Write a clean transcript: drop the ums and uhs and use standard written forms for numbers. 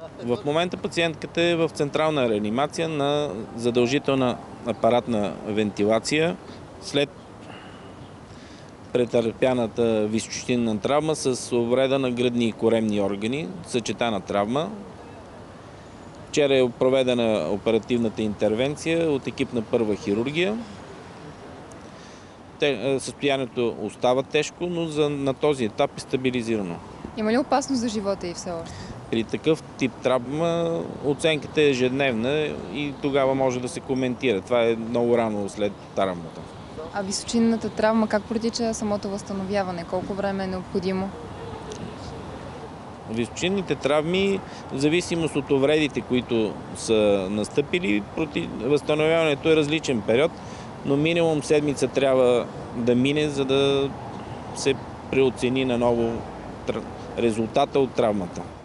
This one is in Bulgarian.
В момента пациентката е в централна реанимация на задължителна апаратна вентилация след претърпяната височинна травма с увреда на гръдни и коремни органи, съчетана травма. Вчера е проведена оперативната интервенция от екип на първа хирургия. Състоянието остава тежко, но на този етап е стабилизирано. Има ли опасност за живота и все още? При такъв тип травма оценката е ежедневна и тогава може да се коментира. Това е много рано след травмата. А височинната травма, как протича самото възстановяване? Колко време е необходимо? Височинните травми, в зависимост от увредите, които са настъпили, възстановяването е различен период, но минимум седмица трябва да мине, за да се преоцени наново резултата от травмата.